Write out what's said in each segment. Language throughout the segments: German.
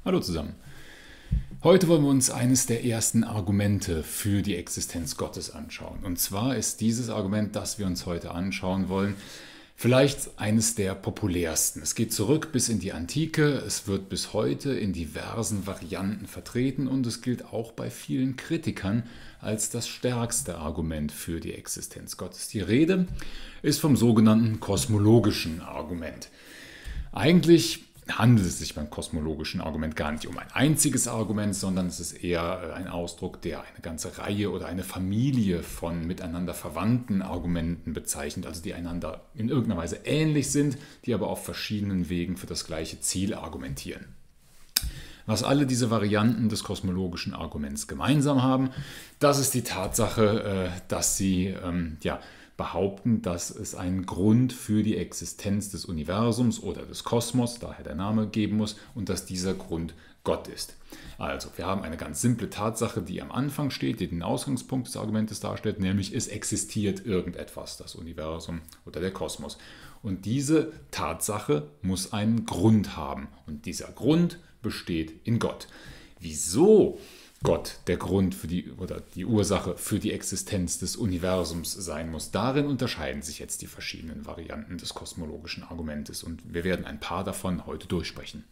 Hallo zusammen. Heute wollen wir uns eines der ersten Argumente für die Existenz Gottes anschauen. Und zwar ist dieses Argument, das wir uns heute anschauen wollen, vielleicht eines der populärsten. Es geht zurück bis in die Antike, es wird bis heute in diversen Varianten vertreten und es gilt auch bei vielen Kritikern als das stärkste Argument für die Existenz Gottes. Die Rede ist vom sogenannten kosmologischen Argument. Eigentlich handelt es sich beim kosmologischen Argument gar nicht um ein einziges Argument, sondern es ist eher ein Ausdruck, der eine ganze Reihe oder eine Familie von miteinander verwandten Argumenten bezeichnet, also die einander in irgendeiner Weise ähnlich sind, die aber auf verschiedenen Wegen für das gleiche Ziel argumentieren. Was alle diese Varianten des kosmologischen Arguments gemeinsam haben, das ist die Tatsache, dass sie behaupten, dass es einen Grund für die Existenz des Universums oder des Kosmos, daher der Name, geben muss und dass dieser Grund Gott ist. Also, wir haben eine ganz simple Tatsache, die am Anfang steht, die den Ausgangspunkt des Argumentes darstellt, nämlich es existiert irgendetwas, das Universum oder der Kosmos. Und diese Tatsache muss einen Grund haben und dieser Grund besteht in Gott. Wieso Gott der Grund für die Ursache für die Existenz des Universums sein muss. Darin unterscheiden sich jetzt die verschiedenen Varianten des kosmologischen Argumentes und wir werden ein paar davon heute durchsprechen.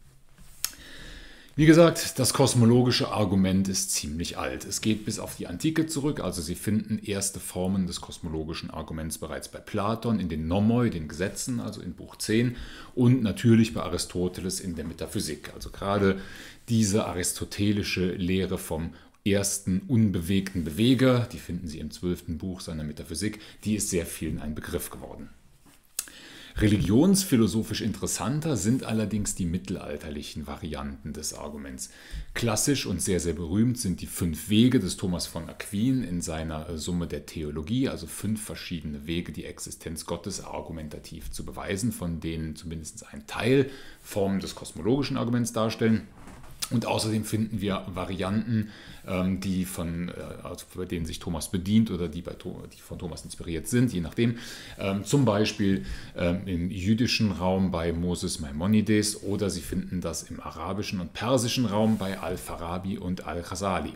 Wie gesagt, das kosmologische Argument ist ziemlich alt. Es geht bis auf die Antike zurück, also Sie finden erste Formen des kosmologischen Arguments bereits bei Platon in den Nomoi, den Gesetzen, also in Buch 10 und natürlich bei Aristoteles in der Metaphysik. Also gerade diese aristotelische Lehre vom ersten unbewegten Beweger, die finden Sie im 12. Buch seiner Metaphysik, die ist sehr vielen ein Begriff geworden. Religionsphilosophisch interessanter sind allerdings die mittelalterlichen Varianten des Arguments. Klassisch und sehr, sehr berühmt sind die 5 Wege des Thomas von Aquin in seiner Summe der Theologie, also 5 verschiedene Wege, die Existenz Gottes argumentativ zu beweisen, von denen zumindest ein Teil Formen des kosmologischen Arguments darstellen. Und außerdem finden wir Varianten, bei denen sich Thomas bedient oder die von Thomas inspiriert sind, je nachdem. Zum Beispiel im jüdischen Raum bei Moses Maimonides oder Sie finden das im arabischen und persischen Raum bei Al-Farabi und Al-Ghazali.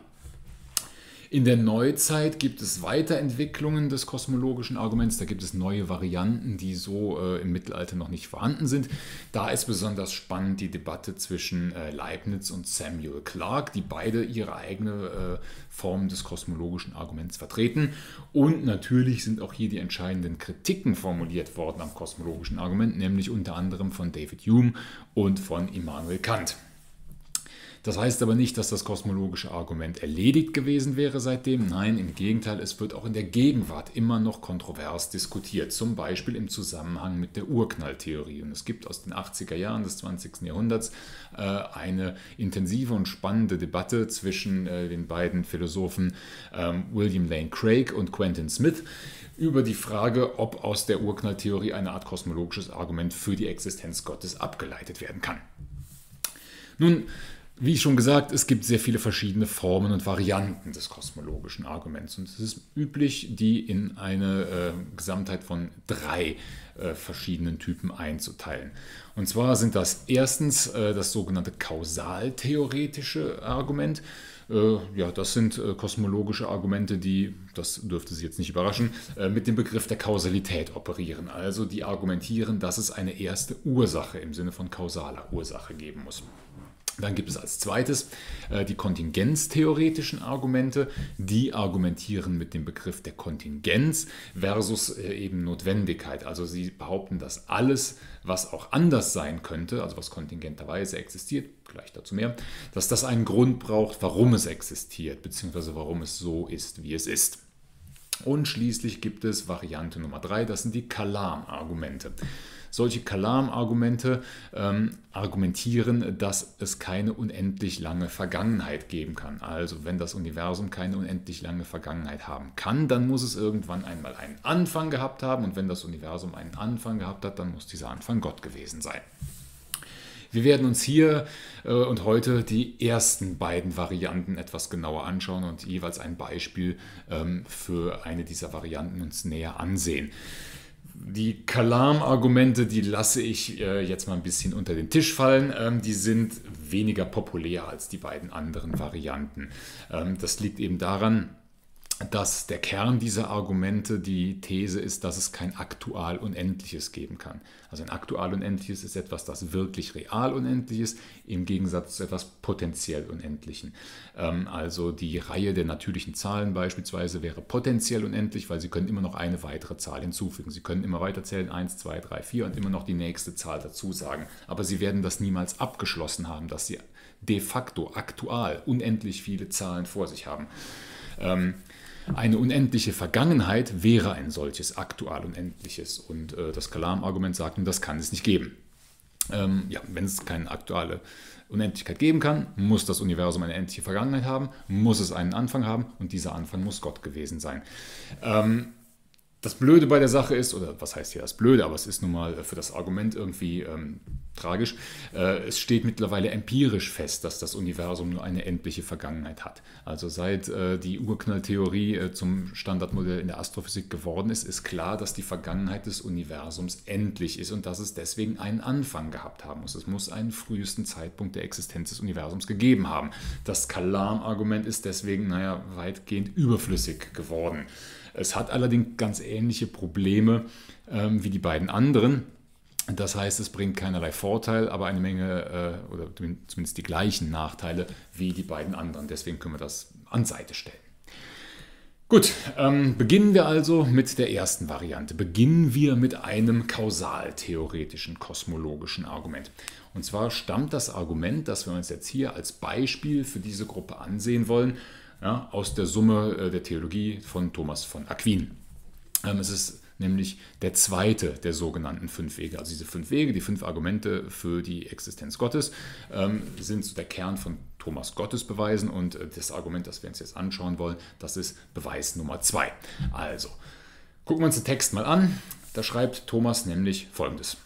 In der Neuzeit gibt es Weiterentwicklungen des kosmologischen Arguments, da gibt es neue Varianten, die so im Mittelalter noch nicht vorhanden sind. Da ist besonders spannend die Debatte zwischen Leibniz und Samuel Clarke, die beide ihre eigene Form des kosmologischen Arguments vertreten. Und natürlich sind auch hier die entscheidenden Kritiken formuliert worden am kosmologischen Argument, nämlich unter anderem von David Hume und von Immanuel Kant. Das heißt aber nicht, dass das kosmologische Argument erledigt gewesen wäre seitdem. Nein, im Gegenteil, es wird auch in der Gegenwart immer noch kontrovers diskutiert. Zum Beispiel im Zusammenhang mit der Urknalltheorie. Und es gibt aus den 80er Jahren des 20. Jahrhunderts eine intensive und spannende Debatte zwischen den beiden Philosophen William Lane Craig und Quentin Smith über die Frage, ob aus der Urknalltheorie eine Art kosmologisches Argument für die Existenz Gottes abgeleitet werden kann. Nun, wie schon gesagt, es gibt sehr viele verschiedene Formen und Varianten des kosmologischen Arguments. Und es ist üblich, die in eine Gesamtheit von 3 verschiedenen Typen einzuteilen. Und zwar sind das erstens das sogenannte kausaltheoretische Argument. Das sind kosmologische Argumente, die, das dürfte Sie jetzt nicht überraschen, mit dem Begriff der Kausalität operieren. Also die argumentieren, dass es eine erste Ursache im Sinne von kausaler Ursache geben muss. Dann gibt es als zweites die kontingenztheoretischen Argumente, die argumentieren mit dem Begriff der Kontingenz versus eben Notwendigkeit. Also sie behaupten, dass alles, was auch anders sein könnte, also was kontingenterweise existiert, gleich dazu mehr, dass das einen Grund braucht, warum es existiert, beziehungsweise warum es so ist, wie es ist. Und schließlich gibt es Variante Nummer 3, das sind die Kalam-Argumente. Solche Kalam-Argumente argumentieren, dass es keine unendlich lange Vergangenheit geben kann. Also wenn das Universum keine unendlich lange Vergangenheit haben kann, dann muss es irgendwann einmal einen Anfang gehabt haben. Und wenn das Universum einen Anfang gehabt hat, dann muss dieser Anfang Gott gewesen sein. Wir werden uns hier und heute die ersten beiden Varianten etwas genauer anschauen und jeweils ein Beispiel für eine dieser Varianten uns näher ansehen. Die Kalam-Argumente, die lasse ich jetzt mal ein bisschen unter den Tisch fallen. Die sind weniger populär als die beiden anderen Varianten. Das liegt eben daran, dass der Kern dieser Argumente die These ist, dass es kein aktual Unendliches geben kann. Also ein aktual Unendliches ist etwas, das wirklich real unendlich ist, im Gegensatz zu etwas potenziell Unendlichen. Also die Reihe der natürlichen Zahlen beispielsweise wäre potenziell unendlich, weil Sie können immer noch eine weitere Zahl hinzufügen. Sie können immer weiter zählen, 1, 2, 3, 4 und immer noch die nächste Zahl dazu sagen. Aber Sie werden das niemals abgeschlossen haben, dass Sie de facto aktual unendlich viele Zahlen vor sich haben. Eine unendliche Vergangenheit wäre ein solches aktual Unendliches und das Kalam-Argument sagt, das kann es nicht geben. Wenn es keine aktuelle Unendlichkeit geben kann, muss das Universum eine endliche Vergangenheit haben, muss es einen Anfang haben und dieser Anfang muss Gott gewesen sein. Das Blöde bei der Sache ist, oder was heißt hier das Blöde, aber es ist nun mal für das Argument irgendwie tragisch, es steht mittlerweile empirisch fest, dass das Universum nur eine endliche Vergangenheit hat. Also seit die Urknalltheorie zum Standardmodell in der Astrophysik geworden ist, ist klar, dass die Vergangenheit des Universums endlich ist und dass es deswegen einen Anfang gehabt haben muss. Es muss einen frühesten Zeitpunkt der Existenz des Universums gegeben haben. Das Kalam-Argument ist deswegen, weitgehend überflüssig geworden. Es hat allerdings ganz ähnliche Probleme wie die beiden anderen. Das heißt, es bringt keinerlei Vorteil, aber eine Menge oder zumindest die gleichen Nachteile wie die beiden anderen. Deswegen können wir das an Seite stellen. Gut, beginnen wir also mit der ersten Variante. Beginnen wir mit einem kausaltheoretischen, kosmologischen Argument. Und zwar stammt das Argument, das wir uns jetzt hier als Beispiel für diese Gruppe ansehen wollen, aus der Summe der Theologie von Thomas von Aquin. Es ist nämlich der zweite der sogenannten 5 Wege. Also diese 5 Wege, die 5 Argumente für die Existenz Gottes, sind so der Kern von Thomas Gottesbeweisen und das Argument, das wir uns jetzt anschauen wollen, das ist Beweis Nummer 2. Also, gucken wir uns den Text mal an. Da schreibt Thomas nämlich Folgendes.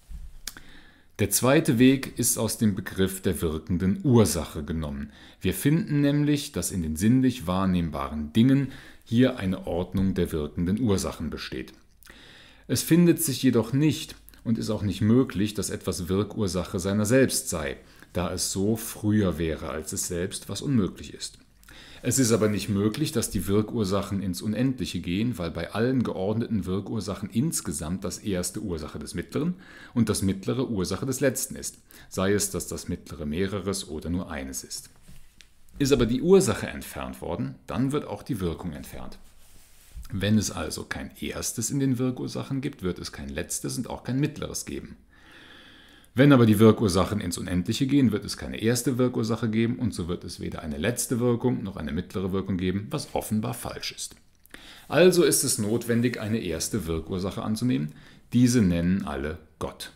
Der zweite Weg ist aus dem Begriff der wirkenden Ursache genommen. Wir finden nämlich, dass in den sinnlich wahrnehmbaren Dingen hier eine Ordnung der wirkenden Ursachen besteht. Es findet sich jedoch nicht und ist auch nicht möglich, dass etwas Wirkursache seiner selbst sei, da es so früher wäre als es selbst, was unmöglich ist. Es ist aber nicht möglich, dass die Wirkursachen ins Unendliche gehen, weil bei allen geordneten Wirkursachen insgesamt das erste Ursache des Mittleren und das Mittlere Ursache des Letzten ist, sei es, dass das Mittlere mehreres oder nur eines ist. Ist aber die Ursache entfernt worden, dann wird auch die Wirkung entfernt. Wenn es also kein Erstes in den Wirkursachen gibt, wird es kein Letztes und auch kein Mittleres geben. Wenn aber die Wirkursachen ins Unendliche gehen, wird es keine erste Wirkursache geben und so wird es weder eine letzte Wirkung noch eine mittlere Wirkung geben, was offenbar falsch ist. Also ist es notwendig, eine erste Wirkursache anzunehmen. Diese nennen alle Gott.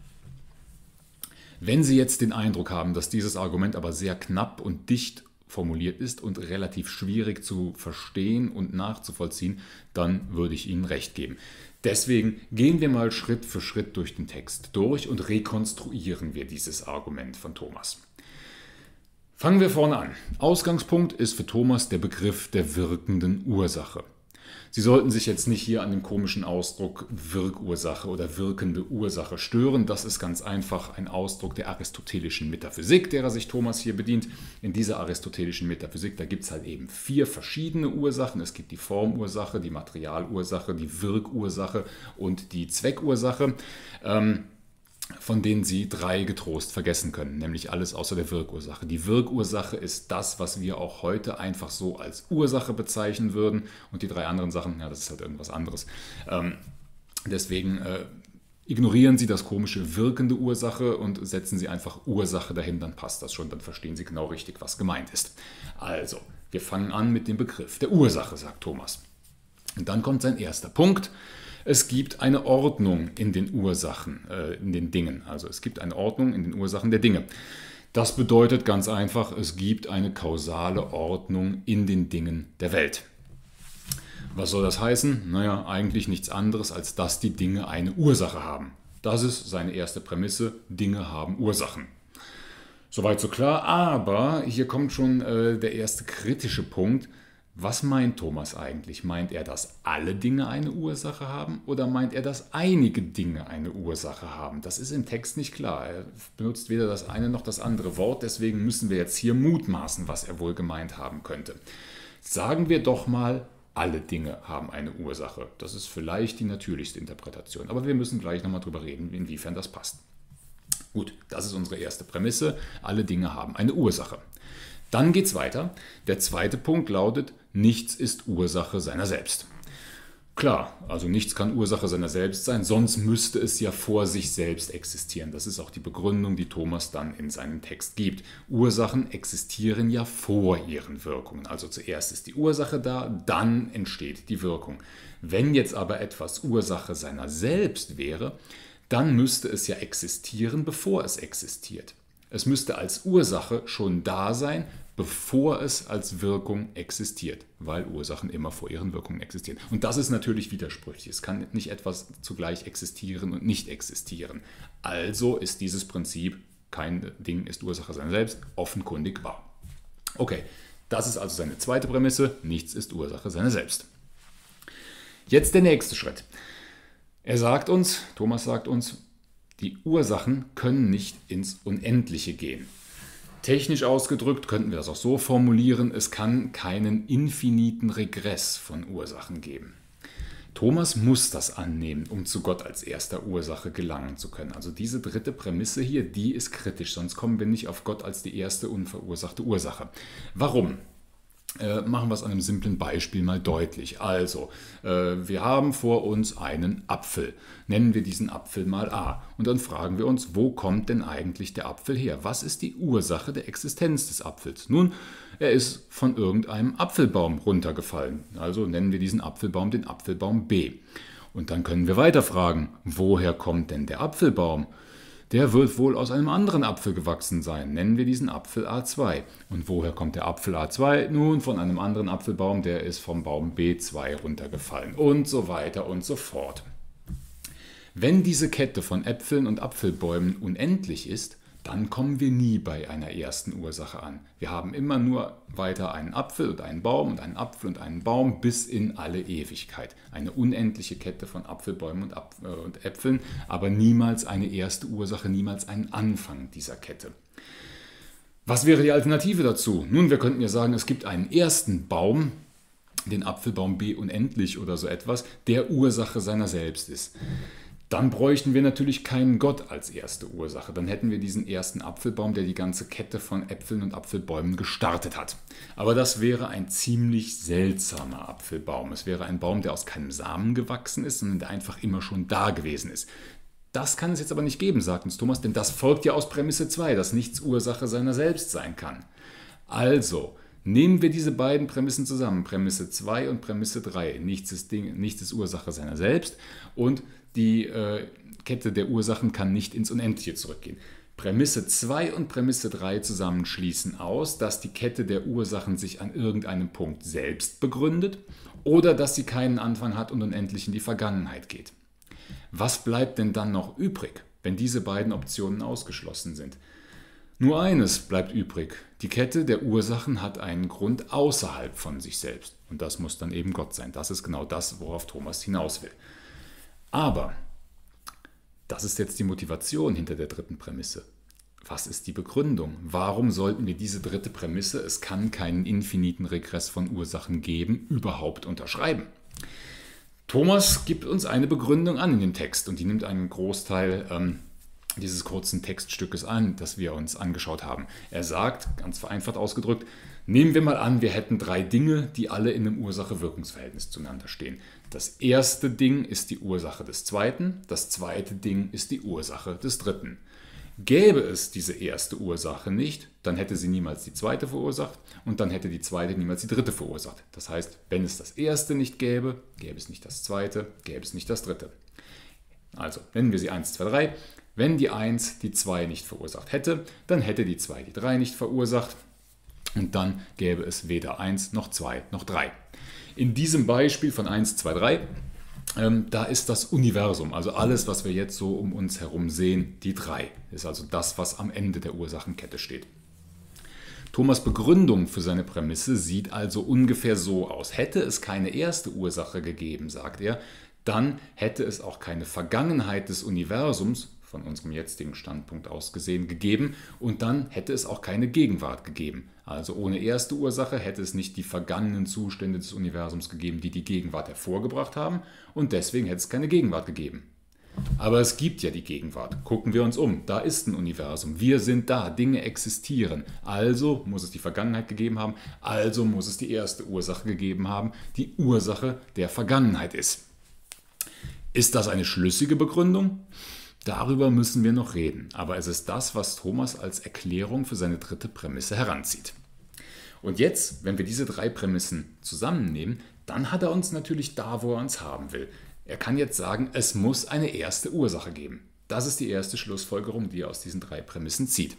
Wenn Sie jetzt den Eindruck haben, dass dieses Argument aber sehr knapp und dicht formuliert ist und relativ schwierig zu verstehen und nachzuvollziehen, dann würde ich Ihnen recht geben. Deswegen gehen wir mal Schritt für Schritt durch den Text durch und rekonstruieren wir dieses Argument von Thomas. Fangen wir vorne an. Ausgangspunkt ist für Thomas der Begriff der wirkenden Ursache. Sie sollten sich jetzt nicht hier an dem komischen Ausdruck Wirkursache oder wirkende Ursache stören. Das ist ganz einfach ein Ausdruck der aristotelischen Metaphysik, derer sich Thomas hier bedient. In dieser aristotelischen Metaphysik, da gibt es halt eben 4 verschiedene Ursachen. Es gibt die Formursache, die Materialursache, die Wirkursache und die Zweckursache, von denen Sie 3 getrost vergessen können, nämlich alles außer der Wirkursache. Die Wirkursache ist das, was wir auch heute einfach so als Ursache bezeichnen würden und die 3 anderen Sachen, das ist halt irgendwas anderes. Deswegen ignorieren Sie das komische wirkende Ursache und setzen Sie einfach Ursache dahin, dann passt das schon, dann verstehen Sie genau richtig, was gemeint ist. Also, wir fangen an mit dem Begriff der Ursache, sagt Thomas. Und dann kommt sein erster Punkt. Es gibt eine Ordnung in den Ursachen, in den Dingen. Also es gibt eine Ordnung in den Ursachen der Dinge. Das bedeutet ganz einfach, es gibt eine kausale Ordnung in den Dingen der Welt. Was soll das heißen? Naja, eigentlich nichts anderes, als dass die Dinge eine Ursache haben. Das ist seine erste Prämisse, Dinge haben Ursachen. Soweit so klar, aber hier kommt schon der erste kritische Punkt. Was meint Thomas eigentlich? Meint er, dass alle Dinge eine Ursache haben oder meint er, dass einige Dinge eine Ursache haben? Das ist im Text nicht klar. Er benutzt weder das eine noch das andere Wort, deswegen müssen wir jetzt hier mutmaßen, was er wohl gemeint haben könnte. Sagen wir doch mal, alle Dinge haben eine Ursache. Das ist vielleicht die natürlichste Interpretation, aber wir müssen gleich nochmal drüber reden, inwiefern das passt. Gut, das ist unsere erste Prämisse. Alle Dinge haben eine Ursache. Dann geht es weiter. Der zweite Punkt lautet, nichts ist Ursache seiner selbst. Klar, also nichts kann Ursache seiner selbst sein, sonst müsste es ja vor sich selbst existieren. Das ist auch die Begründung, die Thomas dann in seinem Text gibt. Ursachen existieren ja vor ihren Wirkungen. Also zuerst ist die Ursache da, dann entsteht die Wirkung. Wenn jetzt aber etwas Ursache seiner selbst wäre, dann müsste es ja existieren, bevor es existiert. Es müsste als Ursache schon da sein, bevor es als Wirkung existiert, weil Ursachen immer vor ihren Wirkungen existieren. Und das ist natürlich widersprüchlich. Es kann nicht etwas zugleich existieren und nicht existieren. Also ist dieses Prinzip, kein Ding ist Ursache seiner selbst, offenkundig wahr. Okay, das ist also seine zweite Prämisse, nichts ist Ursache seiner selbst. Jetzt der nächste Schritt. Thomas sagt uns, die Ursachen können nicht ins Unendliche gehen. Technisch ausgedrückt könnten wir das auch so formulieren, es kann keinen infiniten Regress von Ursachen geben. Thomas muss das annehmen, um zu Gott als erster Ursache gelangen zu können. Also diese dritte Prämisse hier, die ist kritisch, sonst kommen wir nicht auf Gott als die erste unverursachte Ursache. Warum? Machen wir es an einem simplen Beispiel mal deutlich. Also, wir haben vor uns einen Apfel. Nennen wir diesen Apfel mal A. Und dann fragen wir uns, wo kommt denn eigentlich der Apfel her? Was ist die Ursache der Existenz des Apfels? Nun, er ist von irgendeinem Apfelbaum runtergefallen. Also nennen wir diesen Apfelbaum den Apfelbaum B. Und dann können wir weiter fragen, woher kommt denn der Apfelbaum? Der wird wohl aus einem anderen Apfel gewachsen sein. Nennen wir diesen Apfel A2. Und woher kommt der Apfel A2? Nun, von einem anderen Apfelbaum, der ist vom Baum B2 runtergefallen. Und so weiter und so fort. Wenn diese Kette von Äpfeln und Apfelbäumen unendlich ist, dann kommen wir nie bei einer ersten Ursache an. Wir haben immer nur weiter einen Apfel und einen Baum und einen Apfel und einen Baum bis in alle Ewigkeit. Eine unendliche Kette von Apfelbäumen und Äpfeln, aber niemals eine erste Ursache, niemals einen Anfang dieser Kette. Was wäre die Alternative dazu? Nun, wir könnten ja sagen, es gibt einen ersten Baum, den Apfelbaum B unendlich oder so etwas, der Ursache seiner selbst ist. Dann bräuchten wir natürlich keinen Gott als erste Ursache. Dann hätten wir diesen ersten Apfelbaum, der die ganze Kette von Äpfeln und Apfelbäumen gestartet hat. Aber das wäre ein ziemlich seltsamer Apfelbaum. Es wäre ein Baum, der aus keinem Samen gewachsen ist, sondern der einfach immer schon da gewesen ist. Das kann es jetzt aber nicht geben, sagt uns Thomas, denn das folgt ja aus Prämisse 2, dass nichts Ursache seiner selbst sein kann. Also, nehmen wir diese beiden Prämissen zusammen, Prämisse 2 und Prämisse 3. Nichts ist Ursache seiner selbst und die Kette der Ursachen kann nicht ins Unendliche zurückgehen. Prämisse 2 und Prämisse 3 zusammen schließen aus, dass die Kette der Ursachen sich an irgendeinem Punkt selbst begründet oder dass sie keinen Anfang hat und unendlich in die Vergangenheit geht. Was bleibt denn dann noch übrig, wenn diese beiden Optionen ausgeschlossen sind? Nur eines bleibt übrig. Die Kette der Ursachen hat einen Grund außerhalb von sich selbst. Und das muss dann eben Gott sein. Das ist genau das, worauf Thomas hinaus will. Aber, das ist jetzt die Motivation hinter der dritten Prämisse. Was ist die Begründung? Warum sollten wir diese dritte Prämisse, es kann keinen infiniten Regress von Ursachen geben, überhaupt unterschreiben? Thomas gibt uns eine Begründung an in dem Text und die nimmt einen Großteil dieses kurzen Textstückes an, das wir uns angeschaut haben. Er sagt, ganz vereinfacht ausgedrückt, nehmen wir mal an, wir hätten 3 Dinge, die alle in einem Ursache-Wirkungsverhältnis zueinander stehen. Das erste Ding ist die Ursache des zweiten, das zweite Ding ist die Ursache des dritten. Gäbe es diese erste Ursache nicht, dann hätte sie niemals die zweite verursacht und dann hätte die zweite niemals die dritte verursacht. Das heißt, wenn es das erste nicht gäbe, gäbe es nicht das zweite, gäbe es nicht das dritte. Also nennen wir sie 1, 2, 3. Wenn die 1 die 2 nicht verursacht hätte, dann hätte die 2 die 3 nicht verursacht und dann gäbe es weder 1 noch 2 noch 3. In diesem Beispiel von 1, 2, 3, da ist das Universum, also alles, was wir jetzt so um uns herum sehen, die 3. Ist also das, was am Ende der Ursachenkette steht. Thomas' Begründung für seine Prämisse sieht also ungefähr so aus. Hätte es keine erste Ursache gegeben, sagt er, dann hätte es auch keine Vergangenheit des Universums, von unserem jetzigen Standpunkt aus gesehen, gegeben und dann hätte es auch keine Gegenwart gegeben. Also ohne erste Ursache hätte es nicht die vergangenen Zustände des Universums gegeben, die die Gegenwart hervorgebracht haben und deswegen hätte es keine Gegenwart gegeben. Aber es gibt ja die Gegenwart. Gucken wir uns um. Da ist ein Universum. Wir sind da. Dinge existieren. Also muss es die Vergangenheit gegeben haben. Also muss es die erste Ursache gegeben haben, die Ursache der Vergangenheit ist. Ist das eine schlüssige Begründung? Darüber müssen wir noch reden, aber es ist das, was Thomas als Erklärung für seine dritte Prämisse heranzieht. Und jetzt, wenn wir diese drei Prämissen zusammennehmen, dann hat er uns natürlich da, wo er uns haben will. Er kann jetzt sagen, es muss eine erste Ursache geben. Das ist die erste Schlussfolgerung, die er aus diesen drei Prämissen zieht.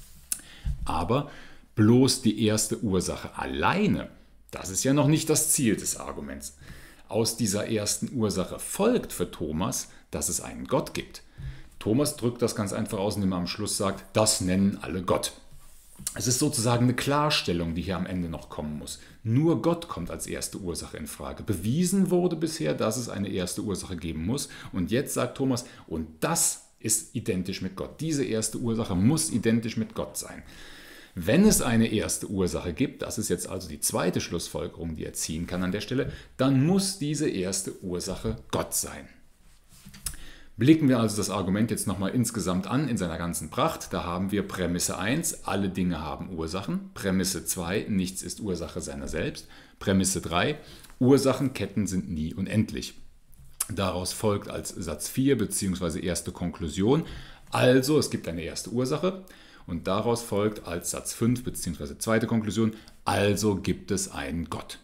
Aber bloß die erste Ursache alleine, das ist ja noch nicht das Ziel des Arguments. Aus dieser ersten Ursache folgt für Thomas, dass es einen Gott gibt. Thomas drückt das ganz einfach aus, indem er am Schluss sagt, das nennen alle Gott. Es ist sozusagen eine Klarstellung, die hier am Ende noch kommen muss. Nur Gott kommt als erste Ursache in Frage. Bewiesen wurde bisher, dass es eine erste Ursache geben muss. Und jetzt sagt Thomas, und das ist identisch mit Gott. Diese erste Ursache muss identisch mit Gott sein. Wenn es eine erste Ursache gibt, das ist jetzt also die zweite Schlussfolgerung, die er ziehen kann an der Stelle, dann muss diese erste Ursache Gott sein. Blicken wir also das Argument jetzt nochmal insgesamt an in seiner ganzen Pracht. Da haben wir Prämisse 1, alle Dinge haben Ursachen. Prämisse 2, nichts ist Ursache seiner selbst. Prämisse 3, Ursachenketten sind nie unendlich. Daraus folgt als Satz 4 bzw. erste Konklusion, also es gibt eine erste Ursache. Und daraus folgt als Satz 5 bzw. zweite Konklusion, also gibt es einen Gott.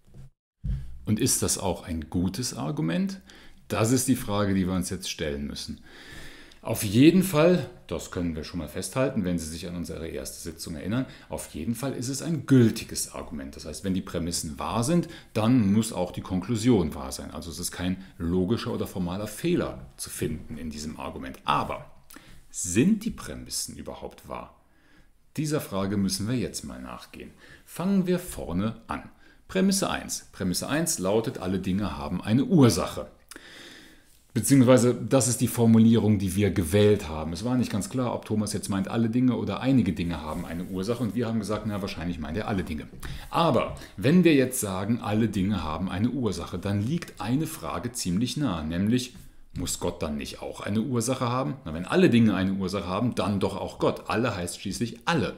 Und ist das auch ein gutes Argument? Das ist die Frage, die wir uns jetzt stellen müssen. Auf jeden Fall, das können wir schon mal festhalten, wenn Sie sich an unsere erste Sitzung erinnern, auf jeden Fall ist es ein gültiges Argument. Das heißt, wenn die Prämissen wahr sind, dann muss auch die Konklusion wahr sein. Also es ist kein logischer oder formaler Fehler zu finden in diesem Argument. Aber sind die Prämissen überhaupt wahr? Dieser Frage müssen wir jetzt mal nachgehen. Fangen wir vorne an. Prämisse 1. Prämisse 1 lautet, alle Dinge haben eine Ursache. Beziehungsweise, das ist die Formulierung, die wir gewählt haben. Es war nicht ganz klar, ob Thomas jetzt meint, alle Dinge oder einige Dinge haben eine Ursache. Und wir haben gesagt, na, wahrscheinlich meint er alle Dinge. Aber wenn wir jetzt sagen, alle Dinge haben eine Ursache, dann liegt eine Frage ziemlich nah, nämlich, muss Gott dann nicht auch eine Ursache haben? Na, wenn alle Dinge eine Ursache haben, dann doch auch Gott. Alle heißt schließlich alle.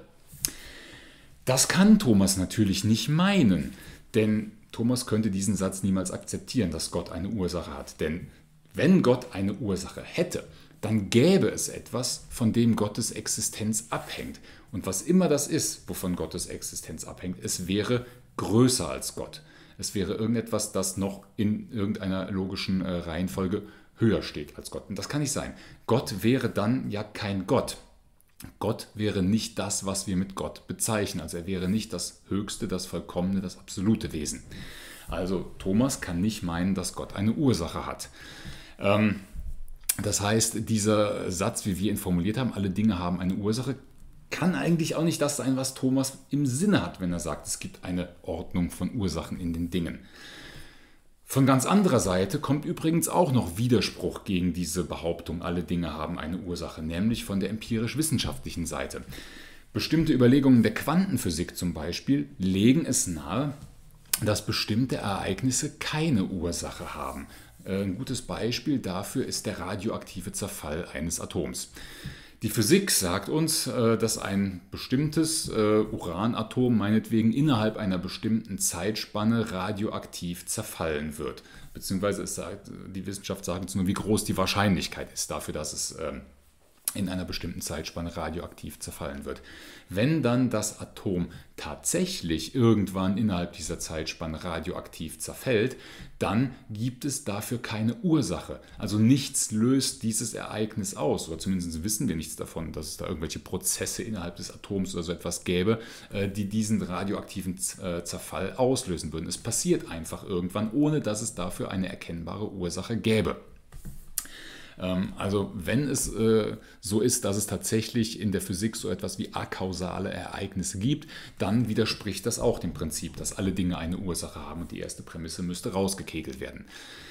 Das kann Thomas natürlich nicht meinen, denn Thomas könnte diesen Satz niemals akzeptieren, dass Gott eine Ursache hat. Denn wenn Gott eine Ursache hätte, dann gäbe es etwas, von dem Gottes Existenz abhängt. Und was immer das ist, wovon Gottes Existenz abhängt, es wäre größer als Gott. Es wäre irgendetwas, das noch in irgendeiner logischen Reihenfolge höher steht als Gott. Und das kann nicht sein. Gott wäre dann ja kein Gott. Gott wäre nicht das, was wir mit Gott bezeichnen. Also er wäre nicht das höchste, das vollkommene, das absolute Wesen. Also Thomas kann nicht meinen, dass Gott eine Ursache hat. Das heißt, dieser Satz, wie wir ihn formuliert haben, alle Dinge haben eine Ursache, kann eigentlich auch nicht das sein, was Thomas im Sinne hat, wenn er sagt, es gibt eine Ordnung von Ursachen in den Dingen. Von ganz anderer Seite kommt übrigens auch noch Widerspruch gegen diese Behauptung, alle Dinge haben eine Ursache, nämlich von der empirisch-wissenschaftlichen Seite. Bestimmte Überlegungen der Quantenphysik zum Beispiel legen es nahe, dass bestimmte Ereignisse keine Ursache haben. Ein gutes Beispiel dafür ist der radioaktive Zerfall eines Atoms. Die Physik sagt uns, dass ein bestimmtes Uranatom meinetwegen innerhalb einer bestimmten Zeitspanne radioaktiv zerfallen wird. Beziehungsweise die Wissenschaft sagt uns nur, wie groß die Wahrscheinlichkeit ist dafür, dass es in einer bestimmten Zeitspanne radioaktiv zerfallen wird. Wenn dann das Atom tatsächlich irgendwann innerhalb dieser Zeitspanne radioaktiv zerfällt, dann gibt es dafür keine Ursache. Also nichts löst dieses Ereignis aus, oder zumindest wissen wir nichts davon, dass es da irgendwelche Prozesse innerhalb des Atoms oder so etwas gäbe, die diesen radioaktiven Zerfall auslösen würden. Es passiert einfach irgendwann, ohne dass es dafür eine erkennbare Ursache gäbe. Also wenn es so ist, dass es tatsächlich in der Physik so etwas wie akausale Ereignisse gibt, dann widerspricht das auch dem Prinzip, dass alle Dinge eine Ursache haben und die erste Prämisse müsste rausgekegelt werden.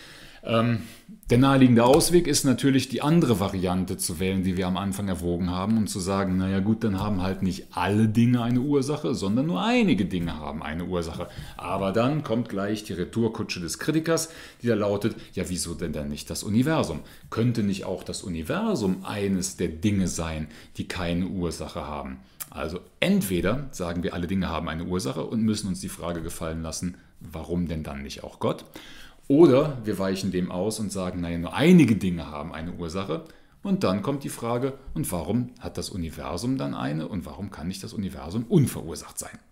Der naheliegende Ausweg ist natürlich die andere Variante zu wählen, die wir am Anfang erwogen haben und zu sagen, naja gut, dann haben halt nicht alle Dinge eine Ursache, sondern nur einige Dinge haben eine Ursache. Aber dann kommt gleich die Retourkutsche des Kritikers, die da lautet, ja wieso denn dann nicht das Universum? Könnte nicht auch das Universum eines der Dinge sein, die keine Ursache haben? Also entweder sagen wir, alle Dinge haben eine Ursache und müssen uns die Frage gefallen lassen, warum denn dann nicht auch Gott? Oder wir weichen dem aus und sagen, naja, nur einige Dinge haben eine Ursache. Und dann kommt die Frage, und warum hat das Universum dann eine und warum kann nicht das Universum unverursacht sein?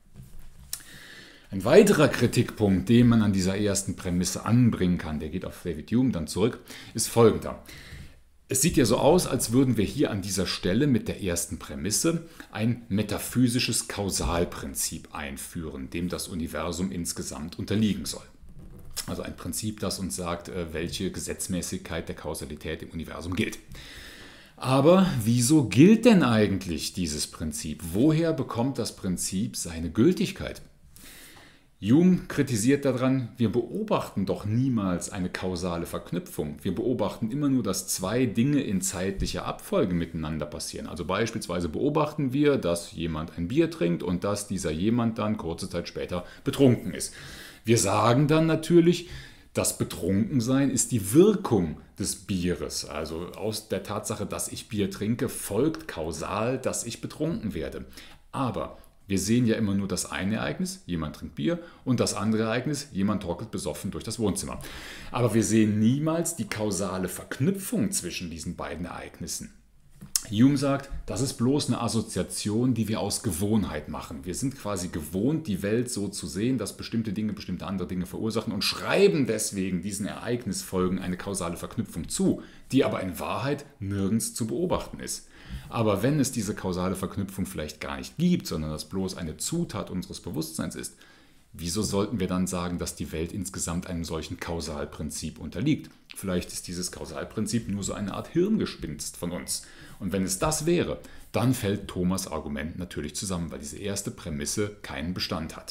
Ein weiterer Kritikpunkt, den man an dieser ersten Prämisse anbringen kann, der geht auf David Hume dann zurück, ist folgender. Es sieht ja so aus, als würden wir hier an dieser Stelle mit der ersten Prämisse ein metaphysisches Kausalprinzip einführen, dem das Universum insgesamt unterliegen soll. Also ein Prinzip, das uns sagt, welche Gesetzmäßigkeit der Kausalität im Universum gilt. Aber wieso gilt denn eigentlich dieses Prinzip? Woher bekommt das Prinzip seine Gültigkeit? Hume kritisiert daran, wir beobachten doch niemals eine kausale Verknüpfung. Wir beobachten immer nur, dass zwei Dinge in zeitlicher Abfolge miteinander passieren. Also beispielsweise beobachten wir, dass jemand ein Bier trinkt und dass dieser jemand dann kurze Zeit später betrunken ist. Wir sagen dann natürlich, das Betrunkensein ist die Wirkung des Bieres. Also aus der Tatsache, dass ich Bier trinke, folgt kausal, dass ich betrunken werde. Aber wir sehen ja immer nur das eine Ereignis, jemand trinkt Bier, und das andere Ereignis, jemand torkelt besoffen durch das Wohnzimmer. Aber wir sehen niemals die kausale Verknüpfung zwischen diesen beiden Ereignissen. Hume sagt, das ist bloß eine Assoziation, die wir aus Gewohnheit machen. Wir sind quasi gewohnt, die Welt so zu sehen, dass bestimmte Dinge bestimmte andere Dinge verursachen und schreiben deswegen diesen Ereignisfolgen eine kausale Verknüpfung zu, die aber in Wahrheit nirgends zu beobachten ist. Aber wenn es diese kausale Verknüpfung vielleicht gar nicht gibt, sondern das bloß eine Zutat unseres Bewusstseins ist, wieso sollten wir dann sagen, dass die Welt insgesamt einem solchen Kausalprinzip unterliegt? Vielleicht ist dieses Kausalprinzip nur so eine Art Hirngespinst von uns. Und wenn es das wäre, dann fällt Thomas' Argument natürlich zusammen, weil diese erste Prämisse keinen Bestand hat.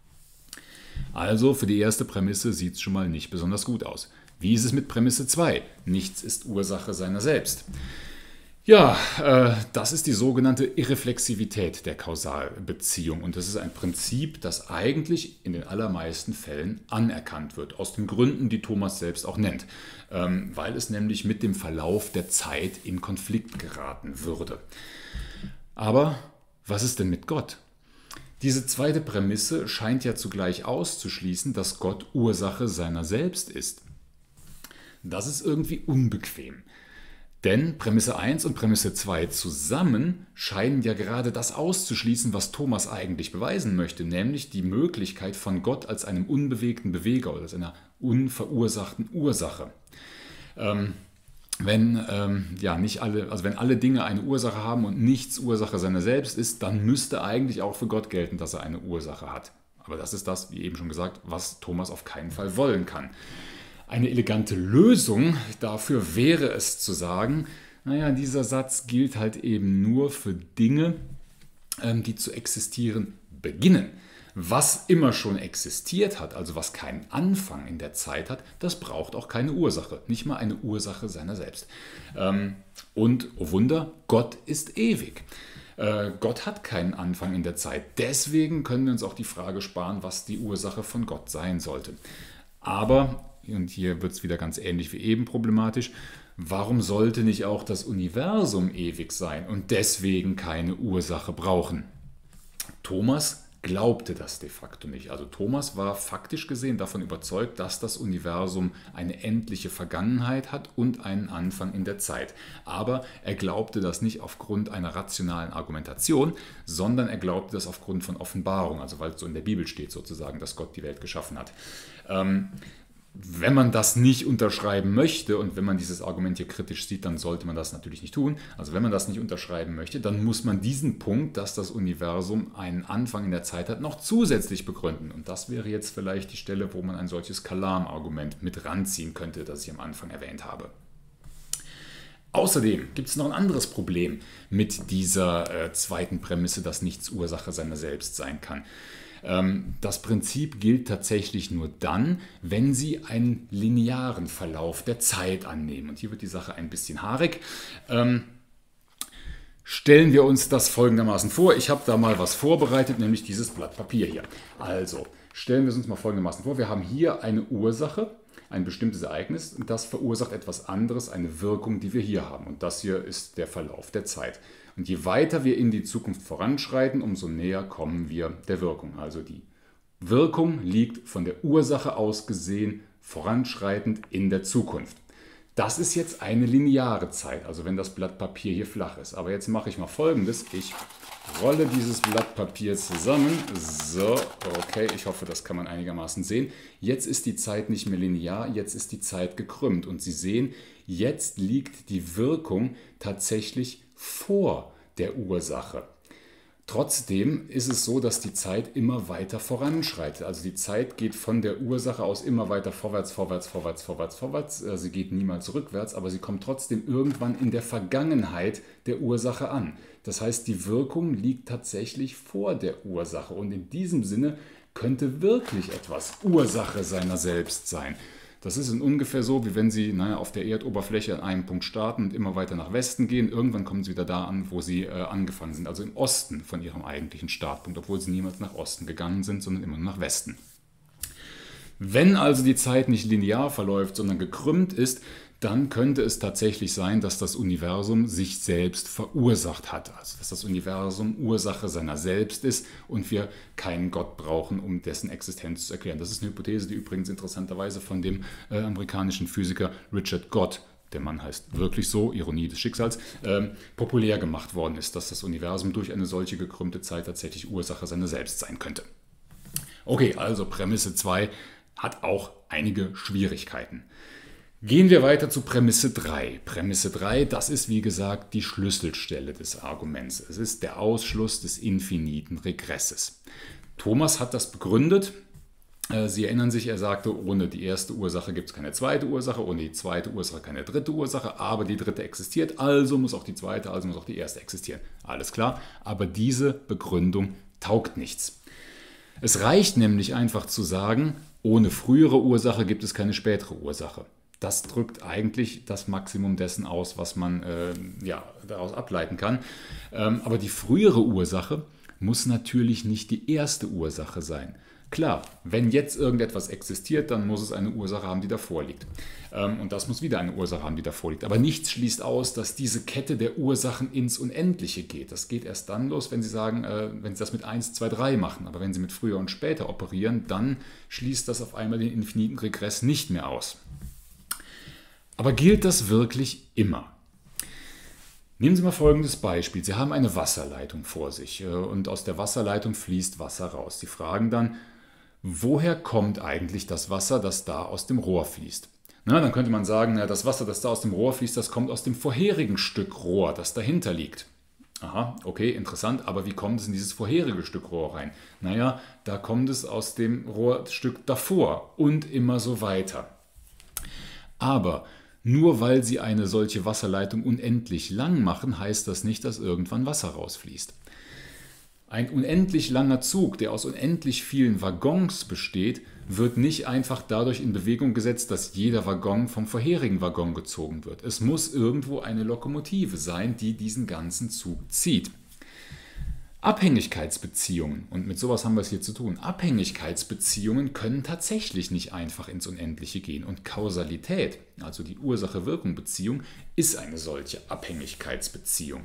Also für die erste Prämisse sieht es schon mal nicht besonders gut aus. Wie ist es mit Prämisse 2? Nichts ist Ursache seiner selbst. Ja, das ist die sogenannte Irreflexivität der Kausalbeziehung und das ist ein Prinzip, das eigentlich in den allermeisten Fällen anerkannt wird, aus den Gründen, die Thomas selbst auch nennt, weil es nämlich mit dem Verlauf der Zeit in Konflikt geraten würde. Aber was ist denn mit Gott? Diese zweite Prämisse scheint ja zugleich auszuschließen, dass Gott Ursache seiner selbst ist. Das ist irgendwie unbequem. Denn Prämisse 1 und Prämisse 2 zusammen scheinen ja gerade das auszuschließen, was Thomas eigentlich beweisen möchte, nämlich die Möglichkeit von Gott als einem unbewegten Beweger oder als einer unverursachten Ursache. Wenn alle Dinge eine Ursache haben und nichts Ursache seiner selbst ist, dann müsste eigentlich auch für Gott gelten, dass er eine Ursache hat. Aber das ist das, wie eben schon gesagt, was Thomas auf keinen Fall wollen kann. Eine elegante Lösung dafür wäre es zu sagen, naja, dieser Satz gilt halt eben nur für Dinge, die zu existieren beginnen. Was immer schon existiert hat, also was keinen Anfang in der Zeit hat, das braucht auch keine Ursache, nicht mal eine Ursache seiner selbst. Und, oh Wunder, Gott ist ewig. Gott hat keinen Anfang in der Zeit. Deswegen können wir uns auch die Frage sparen, was die Ursache von Gott sein sollte. Aber, und hier wird es wieder ganz ähnlich wie eben problematisch, warum sollte nicht auch das Universum ewig sein und deswegen keine Ursache brauchen? Thomas glaubte das de facto nicht. Also Thomas war faktisch gesehen davon überzeugt, dass das Universum eine endliche Vergangenheit hat und einen Anfang in der Zeit. Aber er glaubte das nicht aufgrund einer rationalen Argumentation, sondern er glaubte das aufgrund von Offenbarung, also weil es so in der Bibel steht sozusagen, dass Gott die Welt geschaffen hat. Wenn man das nicht unterschreiben möchte und wenn man dieses Argument hier kritisch sieht, dann sollte man das natürlich nicht tun. Also wenn man das nicht unterschreiben möchte, dann muss man diesen Punkt, dass das Universum einen Anfang in der Zeit hat, noch zusätzlich begründen. Und das wäre jetzt vielleicht die Stelle, wo man ein solches Kalam-Argument mit ranziehen könnte, das ich am Anfang erwähnt habe. Außerdem gibt es noch ein anderes Problem mit dieser zweiten Prämisse, dass nichts Ursache seiner selbst sein kann. Das Prinzip gilt tatsächlich nur dann, wenn Sie einen linearen Verlauf der Zeit annehmen. Und hier wird die Sache ein bisschen haarig. Stellen wir uns das folgendermaßen vor. Ich habe da mal was vorbereitet, nämlich dieses Blatt Papier hier. Also stellen wir es uns mal folgendermaßen vor. Wir haben hier eine Ursache, ein bestimmtes Ereignis, und das verursacht etwas anderes, eine Wirkung, die wir hier haben. Und das hier ist der Verlauf der Zeit. Und je weiter wir in die Zukunft voranschreiten, umso näher kommen wir der Wirkung. Also die Wirkung liegt von der Ursache aus gesehen voranschreitend in der Zukunft. Das ist jetzt eine lineare Zeit, also wenn das Blatt Papier hier flach ist. Aber jetzt mache ich mal Folgendes. Ich rolle dieses Blatt Papier zusammen. So, okay, ich hoffe, das kann man einigermaßen sehen. Jetzt ist die Zeit nicht mehr linear, jetzt ist die Zeit gekrümmt. Und Sie sehen, jetzt liegt die Wirkung tatsächlich vor der Ursache. Trotzdem ist es so, dass die Zeit immer weiter voranschreitet. Also die Zeit geht von der Ursache aus immer weiter vorwärts, vorwärts, vorwärts, vorwärts, vorwärts. Sie geht niemals rückwärts, aber sie kommt trotzdem irgendwann in der Vergangenheit der Ursache an. Das heißt, die Wirkung liegt tatsächlich vor der Ursache. Und in diesem Sinne könnte wirklich etwas Ursache seiner selbst sein. Das ist ungefähr so, wie wenn Sie auf der Erdoberfläche an einem Punkt starten und immer weiter nach Westen gehen. Irgendwann kommen Sie wieder da an, wo Sie angefangen sind, also im Osten von Ihrem eigentlichen Startpunkt, obwohl Sie niemals nach Osten gegangen sind, sondern immer nur nach Westen. Wenn also die Zeit nicht linear verläuft, sondern gekrümmt ist, dann könnte es tatsächlich sein, dass das Universum sich selbst verursacht hat. Also dass das Universum Ursache seiner selbst ist und wir keinen Gott brauchen, um dessen Existenz zu erklären. Das ist eine Hypothese, die übrigens interessanterweise von dem amerikanischen Physiker Richard Gott, der Mann heißt wirklich so, Ironie des Schicksals, populär gemacht worden ist, dass das Universum durch eine solche gekrümmte Zeit tatsächlich Ursache seiner selbst sein könnte. Okay, also Prämisse 2 hat auch einige Schwierigkeiten. Gehen wir weiter zu Prämisse 3. Prämisse 3, das ist wie gesagt die Schlüsselstelle des Arguments. Es ist der Ausschluss des infiniten Regresses. Thomas hat das begründet. Sie erinnern sich, er sagte, ohne die erste Ursache gibt es keine zweite Ursache, ohne die zweite Ursache keine dritte Ursache, aber die dritte existiert, also muss auch die zweite, also muss auch die erste existieren. Alles klar, aber diese Begründung taugt nichts. Es reicht nämlich einfach zu sagen, ohne frühere Ursache gibt es keine spätere Ursache. Das drückt eigentlich das Maximum dessen aus, was man daraus ableiten kann. Aber die frühere Ursache muss natürlich nicht die erste Ursache sein. Klar, wenn jetzt irgendetwas existiert, dann muss es eine Ursache haben, die davor liegt. Und das muss wieder eine Ursache haben, die davor liegt. Aber nichts schließt aus, dass diese Kette der Ursachen ins Unendliche geht. Das geht erst dann los, wenn Sie sagen, wenn Sie das mit 1, 2, 3 machen. Aber wenn Sie mit früher und später operieren, dann schließt das auf einmal den infiniten Regress nicht mehr aus. Aber gilt das wirklich immer? Nehmen Sie mal folgendes Beispiel. Sie haben eine Wasserleitung vor sich und aus der Wasserleitung fließt Wasser raus. Sie fragen dann, woher kommt eigentlich das Wasser, das da aus dem Rohr fließt? Na, dann könnte man sagen, das Wasser, das da aus dem Rohr fließt, das kommt aus dem vorherigen Stück Rohr, das dahinter liegt. Aha, okay, interessant, aber wie kommt es in dieses vorherige Stück Rohr rein? Naja, da kommt es aus dem Rohrstück davor und immer so weiter. Aber nur weil Sie eine solche Wasserleitung unendlich lang machen, heißt das nicht, dass irgendwann Wasser rausfließt. Ein unendlich langer Zug, der aus unendlich vielen Waggons besteht, wird nicht einfach dadurch in Bewegung gesetzt, dass jeder Waggon vom vorherigen Waggon gezogen wird. Es muss irgendwo eine Lokomotive sein, die diesen ganzen Zug zieht. Abhängigkeitsbeziehungen, und mit sowas haben wir es hier zu tun, Abhängigkeitsbeziehungen können tatsächlich nicht einfach ins Unendliche gehen. Und Kausalität, also die Ursache-Wirkung-Beziehung, ist eine solche Abhängigkeitsbeziehung.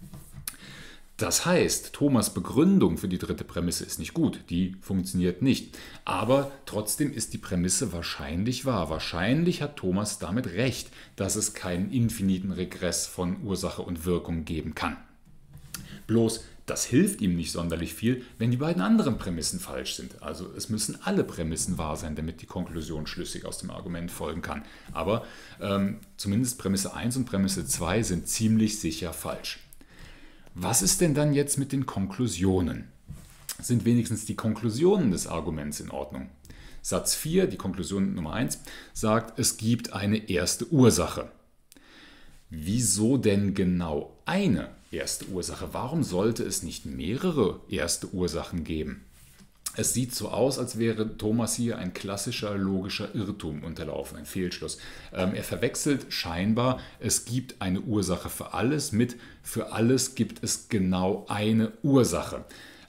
Das heißt, Thomas' Begründung für die dritte Prämisse ist nicht gut, die funktioniert nicht. Aber trotzdem ist die Prämisse wahrscheinlich wahr. Wahrscheinlich hat Thomas damit recht, dass es keinen infiniten Regress von Ursache und Wirkung geben kann. Bloß, das hilft ihm nicht sonderlich viel, wenn die beiden anderen Prämissen falsch sind. Also es müssen alle Prämissen wahr sein, damit die Konklusion schlüssig aus dem Argument folgen kann. Aber zumindest Prämisse 1 und Prämisse 2 sind ziemlich sicher falsch. Was ist denn dann jetzt mit den Konklusionen? Sind wenigstens die Konklusionen des Arguments in Ordnung? Satz 4, die Konklusion Nummer 1, sagt, es gibt eine erste Ursache. Wieso denn genau eine erste Ursache? Warum sollte es nicht mehrere erste Ursachen geben? Es sieht so aus, als wäre Thomas hier ein klassischer logischer Irrtum unterlaufen, ein Fehlschluss. Er verwechselt scheinbar, es gibt eine Ursache für alles mit, für alles gibt es genau eine Ursache.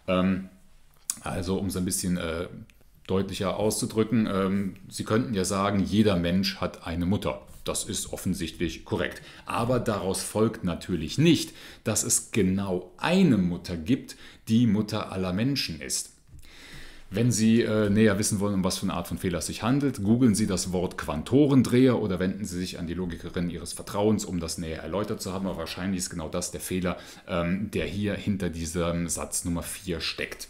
Also um es ein bisschen deutlicher auszudrücken, Sie könnten ja sagen, jeder Mensch hat eine Mutter. Das ist offensichtlich korrekt. Aber daraus folgt natürlich nicht, dass es genau eine Mutter gibt, die Mutter aller Menschen ist. Wenn Sie näher wissen wollen, um was für eine Art von Fehler es sich handelt, googeln Sie das Wort Quantorendreher oder wenden Sie sich an die Logikerin Ihres Vertrauens, um das näher erläutert zu haben. Aber wahrscheinlich ist genau das der Fehler, der hier hinter diesem Satz Nummer 4 steckt.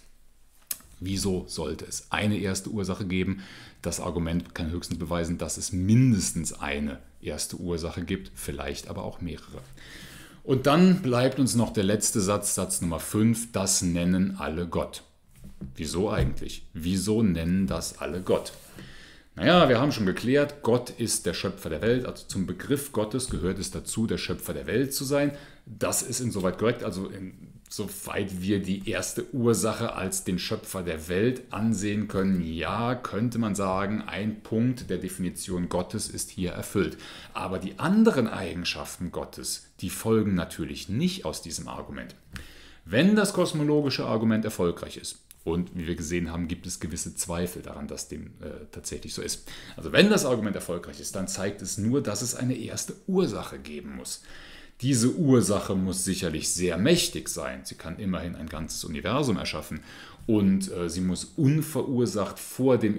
Wieso sollte es eine erste Ursache geben? Das Argument kann höchstens beweisen, dass es mindestens eine erste Ursache gibt, vielleicht aber auch mehrere. Und dann bleibt uns noch der letzte Satz, Satz Nummer 5, das nennen alle Gott. Wieso eigentlich? Wieso nennen das alle Gott? Naja, wir haben schon geklärt, Gott ist der Schöpfer der Welt. Also zum Begriff Gottes gehört es dazu, der Schöpfer der Welt zu sein. Das ist insoweit korrekt, also insoweit wir die erste Ursache als den Schöpfer der Welt ansehen können. Ja, könnte man sagen, ein Punkt der Definition Gottes ist hier erfüllt. Aber die anderen Eigenschaften Gottes, die folgen natürlich nicht aus diesem Argument. Wenn das kosmologische Argument erfolgreich ist, und wie wir gesehen haben, gibt es gewisse Zweifel daran, dass dem tatsächlich so ist. Also wenn das Argument erfolgreich ist, dann zeigt es nur, dass es eine erste Ursache geben muss. Diese Ursache muss sicherlich sehr mächtig sein. Sie kann immerhin ein ganzes Universum erschaffen. Und sie muss unverursacht vor dem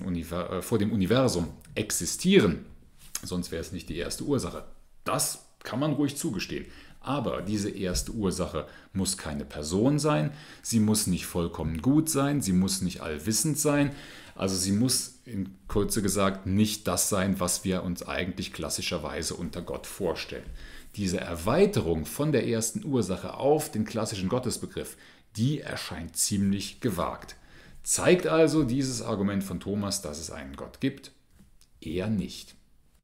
Universum existieren. Sonst wäre es nicht die erste Ursache. Das kann man ruhig zugestehen. Aber diese erste Ursache muss keine Person sein, sie muss nicht vollkommen gut sein, sie muss nicht allwissend sein, also sie muss in Kürze gesagt nicht das sein, was wir uns eigentlich klassischerweise unter Gott vorstellen. Diese Erweiterung von der ersten Ursache auf den klassischen Gottesbegriff, die erscheint ziemlich gewagt. Zeigt also dieses Argument von Thomas, dass es einen Gott gibt? Eher nicht.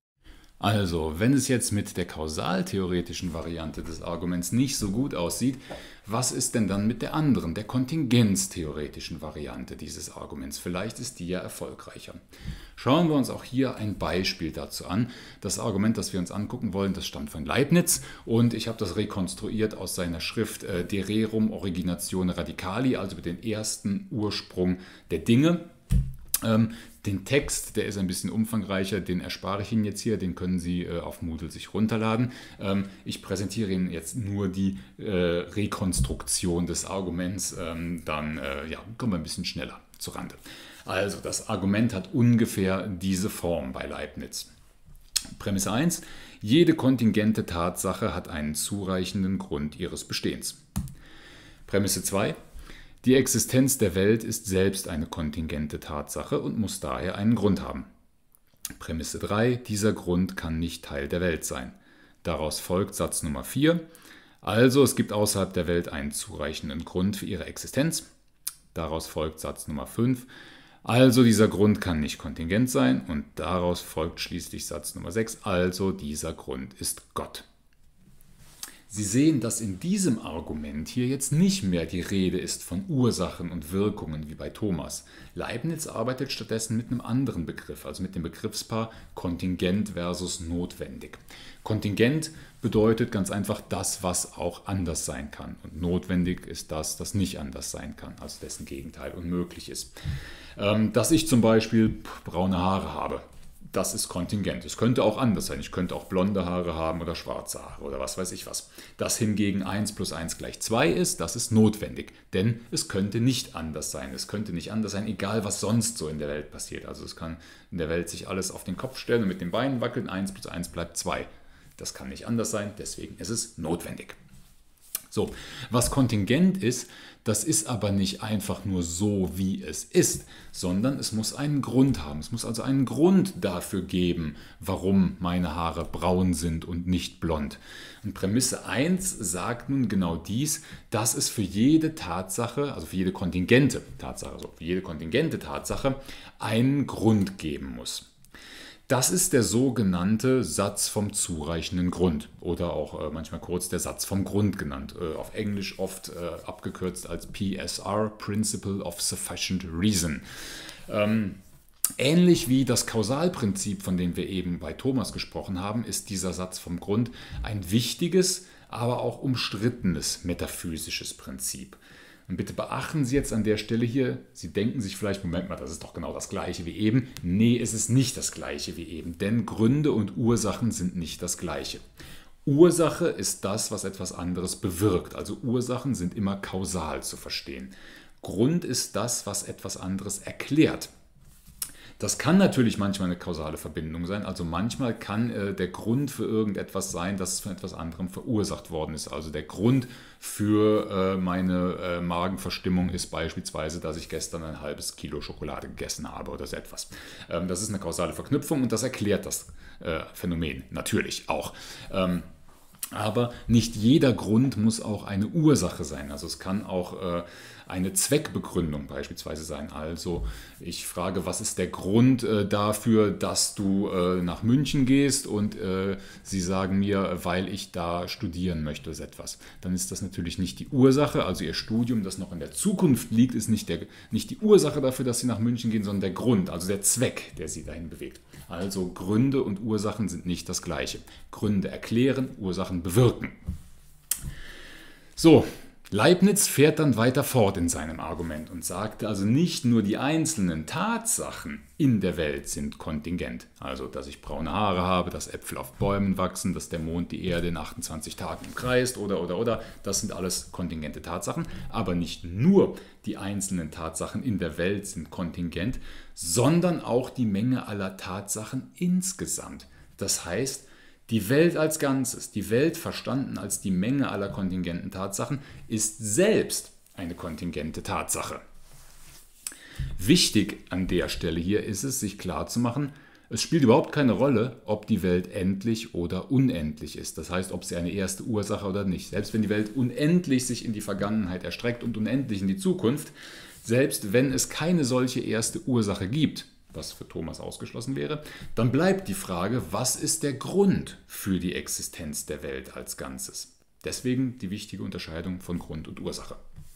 Also, wenn es jetzt mit der kausaltheoretischen Variante des Arguments nicht so gut aussieht, was ist denn dann mit der anderen, der kontingenztheoretischen Variante dieses Arguments? Vielleicht ist die ja erfolgreicher. Schauen wir uns auch hier ein Beispiel dazu an. Das Argument, das wir uns angucken wollen, das stammt von Leibniz und ich habe das rekonstruiert aus seiner Schrift De Rerum Originatione Radicali, also mit dem ersten Ursprung der Dinge. Den Text, der ist ein bisschen umfangreicher, den erspare ich Ihnen jetzt hier, den können Sie auf Moodle sich runterladen. Ich präsentiere Ihnen jetzt nur die Rekonstruktion des Arguments, dann kommen wir ein bisschen schneller zurande. Also das Argument hat ungefähr diese Form bei Leibniz. Prämisse 1, jede kontingente Tatsache hat einen zureichenden Grund ihres Bestehens. Prämisse 2, die Existenz der Welt ist selbst eine kontingente Tatsache und muss daher einen Grund haben. Prämisse 3. Dieser Grund kann nicht Teil der Welt sein. Daraus folgt Satz Nummer 4. Also es gibt außerhalb der Welt einen zureichenden Grund für ihre Existenz. Daraus folgt Satz Nummer 5. Also dieser Grund kann nicht kontingent sein. Und daraus folgt schließlich Satz Nummer 6. Also dieser Grund ist Gott. Sie sehen, dass in diesem Argument hier jetzt nicht mehr die Rede ist von Ursachen und Wirkungen wie bei Thomas. Leibniz arbeitet stattdessen mit einem anderen Begriff, also mit dem Begriffspaar Kontingent versus notwendig. Kontingent bedeutet ganz einfach das, was auch anders sein kann. Und notwendig ist das, das nicht anders sein kann, also dessen Gegenteil unmöglich ist. Dass ich zum Beispiel braune Haare habe. Das ist kontingent. Es könnte auch anders sein. Ich könnte auch blonde Haare haben oder schwarze Haare oder was weiß ich was. Das hingegen 1 plus 1 gleich 2 ist, das ist notwendig. Denn es könnte nicht anders sein. Es könnte nicht anders sein, egal was sonst so in der Welt passiert. Also es kann in der Welt sich alles auf den Kopf stellen und mit den Beinen wackeln. 1 plus 1 bleibt 2. Das kann nicht anders sein, deswegen ist es notwendig. So, was kontingent ist, das ist aber nicht einfach nur so, wie es ist, sondern es muss einen Grund haben. Es muss also einen Grund dafür geben, warum meine Haare braun sind und nicht blond. Und Prämisse 1 sagt nun genau dies, dass es für jede Tatsache, also für jede kontingente Tatsache, einen Grund geben muss. Das ist der sogenannte Satz vom zureichenden Grund oder auch manchmal kurz der Satz vom Grund genannt, auf Englisch oft abgekürzt als PSR, Principle of Sufficient Reason. Ähnlich wie das Kausalprinzip, von dem wir eben bei Thomas gesprochen haben, ist dieser Satz vom Grund ein wichtiges, aber auch umstrittenes metaphysisches Prinzip. Und bitte beachten Sie jetzt an der Stelle hier, Sie denken sich vielleicht, Moment mal, das ist doch genau das Gleiche wie eben. Nee, es ist nicht das Gleiche wie eben, denn Gründe und Ursachen sind nicht das Gleiche. Ursache ist das, was etwas anderes bewirkt, also Ursachen sind immer kausal zu verstehen. Grund ist das, was etwas anderes erklärt. Das kann natürlich manchmal eine kausale Verbindung sein. Also manchmal kann der Grund für irgendetwas sein, dass es von etwas anderem verursacht worden ist. Also der Grund für meine Magenverstimmung ist beispielsweise, dass ich gestern ein halbes Kilo Schokolade gegessen habe oder so etwas. Das ist eine kausale Verknüpfung und das erklärt das Phänomen natürlich auch. Aber nicht jeder Grund muss auch eine Ursache sein. Also es kann auch eine Zweckbegründung beispielsweise sein. Also ich frage, was ist der Grund dafür, dass du nach München gehst und sie sagen mir, weil ich da studieren möchte, ist etwas. Dann ist das natürlich nicht die Ursache. Also ihr Studium, das noch in der Zukunft liegt, ist nicht die Ursache dafür, dass sie nach München gehen, sondern der Grund, also der Zweck, der sie dahin bewegt. Also Gründe und Ursachen sind nicht das Gleiche. Gründe erklären, Ursachen bewirken. So, Leibniz fährt dann weiter fort in seinem Argument und sagte also nicht nur die einzelnen Tatsachen in der Welt sind kontingent, also dass ich braune Haare habe, dass Äpfel auf Bäumen wachsen, dass der Mond die Erde in 28 Tagen umkreist oder, das sind alles kontingente Tatsachen, aber nicht nur die einzelnen Tatsachen in der Welt sind kontingent, sondern auch die Menge aller Tatsachen insgesamt. Das heißt, die Welt als Ganzes, die Welt verstanden als die Menge aller kontingenten Tatsachen, ist selbst eine kontingente Tatsache. Wichtig an der Stelle hier ist es, sich klarzumachen, es spielt überhaupt keine Rolle, ob die Welt endlich oder unendlich ist. Das heißt, ob sie eine erste Ursache oder nicht. Selbst wenn die Welt unendlich sich in die Vergangenheit erstreckt und unendlich in die Zukunft, selbst wenn es keine solche erste Ursache gibt, was für Thomas ausgeschlossen wäre, dann bleibt die Frage, was ist der Grund für die Existenz der Welt als Ganzes? Deswegen die wichtige Unterscheidung von Grund und Ursache.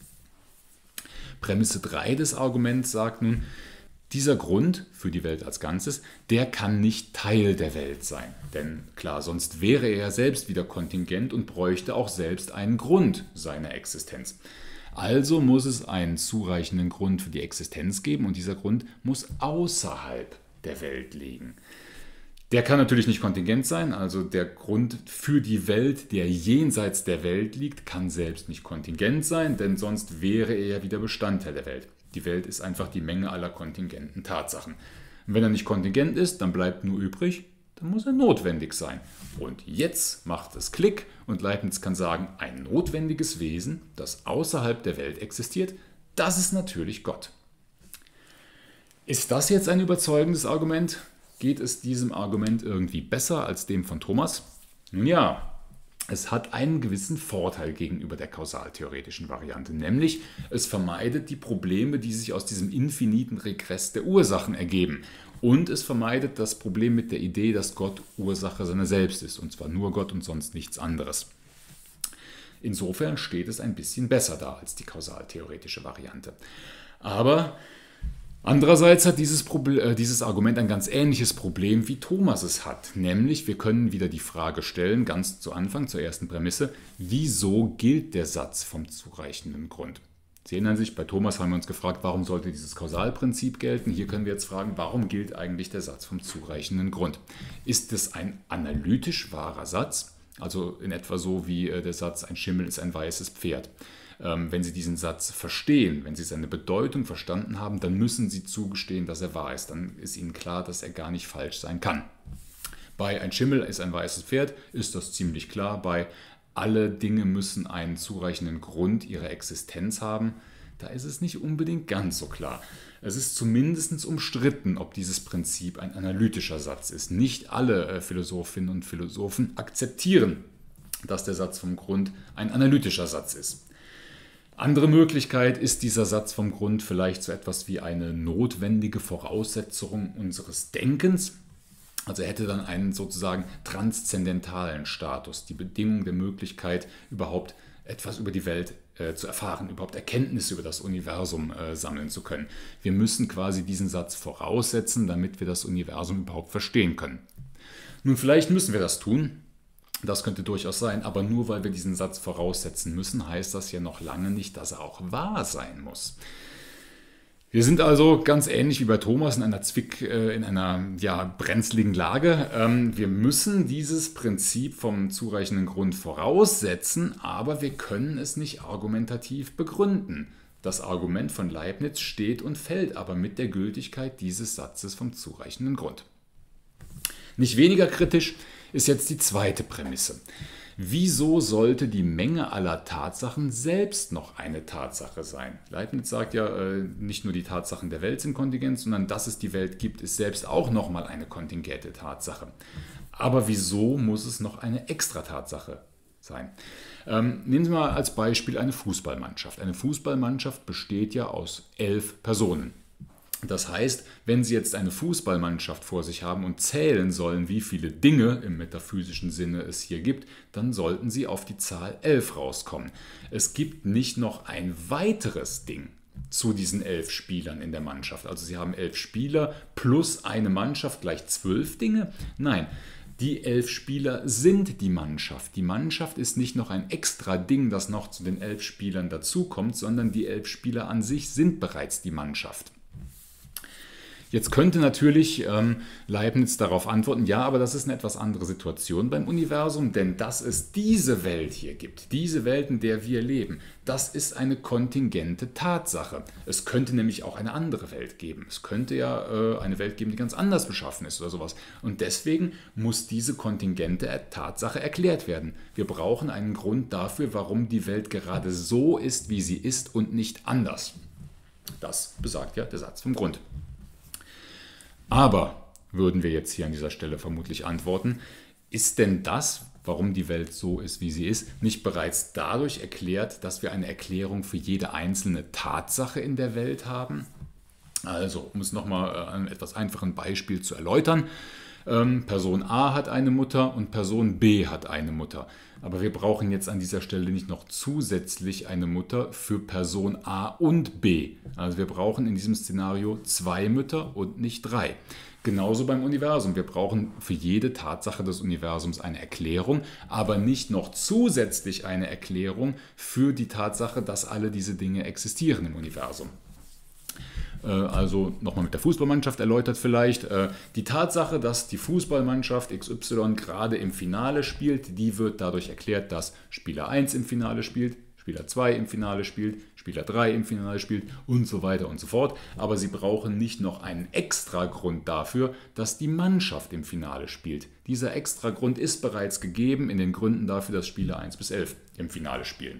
Prämisse 3 des Arguments sagt nun, dieser Grund für die Welt als Ganzes, der kann nicht Teil der Welt sein. Denn klar, sonst wäre er selbst wieder kontingent und bräuchte auch selbst einen Grund seiner Existenz. Also muss es einen zureichenden Grund für die Existenz geben und dieser Grund muss außerhalb der Welt liegen. Der kann natürlich nicht kontingent sein, also der Grund für die Welt, der jenseits der Welt liegt, kann selbst nicht kontingent sein, denn sonst wäre er ja wieder Bestandteil der Welt. Die Welt ist einfach die Menge aller kontingenten Tatsachen. Und wenn er nicht kontingent ist, dann bleibt nur übrig, dann muss er notwendig sein. Und jetzt macht es Klick und Leibniz kann sagen, ein notwendiges Wesen, das außerhalb der Welt existiert, das ist natürlich Gott. Ist das jetzt ein überzeugendes Argument? Geht es diesem Argument irgendwie besser als dem von Thomas? Nun ja, es hat einen gewissen Vorteil gegenüber der kausaltheoretischen Variante, nämlich es vermeidet die Probleme, die sich aus diesem infiniten Regress der Ursachen ergeben. Und es vermeidet das Problem mit der Idee, dass Gott Ursache seiner selbst ist, und zwar nur Gott und sonst nichts anderes. Insofern steht es ein bisschen besser da als die kausaltheoretische Variante. Aber andererseits hat dieses Argument ein ganz ähnliches Problem, wie Thomas es hat. Nämlich, wir können wieder die Frage stellen, ganz zu Anfang, zur ersten Prämisse, wieso gilt der Satz vom zureichenden Grund? Sie erinnern sich, bei Thomas haben wir uns gefragt, warum sollte dieses Kausalprinzip gelten? Hier können wir jetzt fragen, warum gilt eigentlich der Satz vom zureichenden Grund? Ist es ein analytisch wahrer Satz? Also in etwa so wie der Satz, ein Schimmel ist ein weißes Pferd. Wenn Sie diesen Satz verstehen, wenn Sie seine Bedeutung verstanden haben, dann müssen Sie zugestehen, dass er wahr ist. Dann ist Ihnen klar, dass er gar nicht falsch sein kann. Bei ein Schimmel ist ein weißes Pferd ist das ziemlich klar. Bei alle Dinge müssen einen zureichenden Grund ihrer Existenz haben, da ist es nicht unbedingt ganz so klar. Es ist zumindest umstritten, ob dieses Prinzip ein analytischer Satz ist. Nicht alle Philosophinnen und Philosophen akzeptieren, dass der Satz vom Grund ein analytischer Satz ist. Andere Möglichkeit ist dieser Satz vom Grund vielleicht so etwas wie eine notwendige Voraussetzung unseres Denkens. Also er hätte dann einen sozusagen transzendentalen Status, die Bedingung der Möglichkeit, überhaupt etwas über die Welt zu erfahren, überhaupt Erkenntnisse über das Universum sammeln zu können. Wir müssen quasi diesen Satz voraussetzen, damit wir das Universum überhaupt verstehen können. Nun, vielleicht müssen wir das tun, das könnte durchaus sein, aber nur weil wir diesen Satz voraussetzen müssen, heißt das ja noch lange nicht, dass er auch wahr sein muss. Wir sind also ganz ähnlich wie bei Thomas in einer brenzligen Lage. Wir müssen dieses Prinzip vom zureichenden Grund voraussetzen, aber wir können es nicht argumentativ begründen. Das Argument von Leibniz steht und fällt aber mit der Gültigkeit dieses Satzes vom zureichenden Grund. Nicht weniger kritisch ist jetzt die zweite Prämisse. Wieso sollte die Menge aller Tatsachen selbst noch eine Tatsache sein? Leibniz sagt ja, nicht nur die Tatsachen der Welt sind kontingent, sondern dass es die Welt gibt, ist selbst auch nochmal eine kontingente Tatsache. Aber wieso muss es noch eine Extra-Tatsache sein? Nehmen Sie mal als Beispiel eine Fußballmannschaft. Eine Fußballmannschaft besteht ja aus 11 Personen. Das heißt, wenn Sie jetzt eine Fußballmannschaft vor sich haben und zählen sollen, wie viele Dinge im metaphysischen Sinne es hier gibt, dann sollten Sie auf die Zahl 11 rauskommen. Es gibt nicht noch ein weiteres Ding zu diesen 11 Spielern in der Mannschaft. Also Sie haben 11 Spieler plus eine Mannschaft gleich 12 Dinge. Nein, die 11 Spieler sind die Mannschaft. Die Mannschaft ist nicht noch ein extra Ding, das noch zu den 11 Spielern dazukommt, sondern die 11 Spieler an sich sind bereits die Mannschaft. Jetzt könnte natürlich Leibniz darauf antworten, ja, aber das ist eine etwas andere Situation beim Universum, denn dass es diese Welt hier gibt, diese Welt, in der wir leben, das ist eine kontingente Tatsache. Es könnte nämlich auch eine andere Welt geben. Es könnte ja eine Welt geben, die ganz anders beschaffen ist oder sowas. Und deswegen muss diese kontingente Tatsache erklärt werden. Wir brauchen einen Grund dafür, warum die Welt gerade so ist, wie sie ist und nicht anders. Das besagt ja der Satz vom Grund. Aber, würden wir jetzt hier an dieser Stelle vermutlich antworten, ist denn das, warum die Welt so ist, wie sie ist, nicht bereits dadurch erklärt, dass wir eine Erklärung für jede einzelne Tatsache in der Welt haben? Also, um es nochmal an einem etwas einfachen Beispiel zu erläutern. Person A hat eine Mutter und Person B hat eine Mutter. Aber wir brauchen jetzt an dieser Stelle nicht noch zusätzlich eine Mutter für Person A und B. Also wir brauchen in diesem Szenario 2 Mütter und nicht 3. Genauso beim Universum. Wir brauchen für jede Tatsache des Universums eine Erklärung, aber nicht noch zusätzlich eine Erklärung für die Tatsache, dass alle diese Dinge existieren im Universum. Also nochmal mit der Fußballmannschaft erläutert vielleicht. Die Tatsache, dass die Fußballmannschaft XY gerade im Finale spielt, die wird dadurch erklärt, dass Spieler 1 im Finale spielt, Spieler 2 im Finale spielt, Spieler 3 im Finale spielt und so weiter und so fort. Aber Sie brauchen nicht noch einen extra Grund dafür, dass die Mannschaft im Finale spielt. Dieser extra Grund ist bereits gegeben in den Gründen dafür, dass Spieler 1 bis 11 im Finale spielen.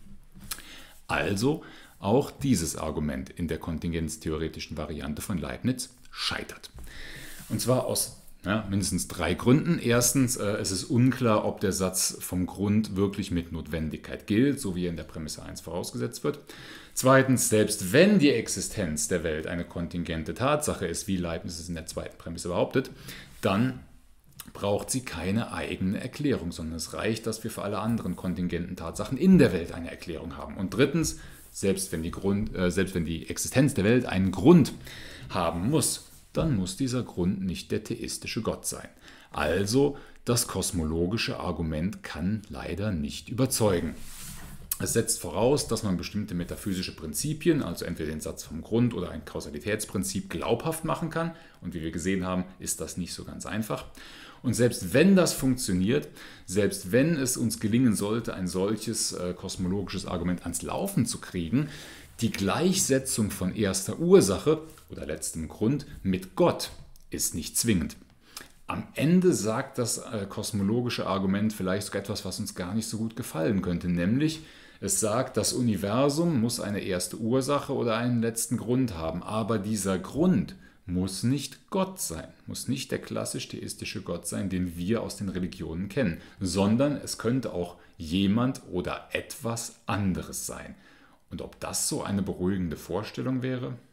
Also auch dieses Argument in der kontingenztheoretischen Variante von Leibniz scheitert. Und zwar aus mindestens 3 Gründen. Erstens, es ist unklar, ob der Satz vom Grund wirklich mit Notwendigkeit gilt, so wie er in der Prämisse 1 vorausgesetzt wird. Zweitens, selbst wenn die Existenz der Welt eine kontingente Tatsache ist, wie Leibniz es in der zweiten Prämisse behauptet, dann braucht sie keine eigene Erklärung, sondern es reicht, dass wir für alle anderen kontingenten Tatsachen in der Welt eine Erklärung haben. Und drittens, selbst wenn die Existenz der Welt einen Grund haben muss, dann muss dieser Grund nicht der theistische Gott sein. Also das kosmologische Argument kann leider nicht überzeugen. Es setzt voraus, dass man bestimmte metaphysische Prinzipien, also entweder den Satz vom Grund oder ein Kausalitätsprinzip, glaubhaft machen kann. Und wie wir gesehen haben, ist das nicht so ganz einfach. Und selbst wenn das funktioniert, selbst wenn es uns gelingen sollte, ein solches kosmologisches Argument ans Laufen zu kriegen, die Gleichsetzung von erster Ursache oder letztem Grund mit Gott ist nicht zwingend. Am Ende sagt das kosmologische Argument vielleicht sogar etwas, was uns gar nicht so gut gefallen könnte, nämlich es sagt, das Universum muss eine erste Ursache oder einen letzten Grund haben, aber dieser Grund muss nicht Gott sein, muss nicht der klassisch theistische Gott sein, den wir aus den Religionen kennen, sondern es könnte auch jemand oder etwas anderes sein. Und ob das so eine beruhigende Vorstellung wäre?